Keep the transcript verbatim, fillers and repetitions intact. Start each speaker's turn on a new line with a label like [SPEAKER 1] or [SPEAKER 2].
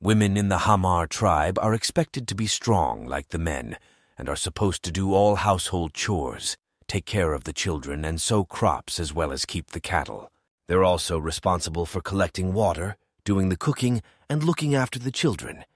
[SPEAKER 1] Women in the Hamar tribe are expected to be strong like the men and are supposed to do all household chores, take care of the children, and sow crops as well as keep the cattle. They're also responsible for collecting water, doing the cooking, and looking after the children.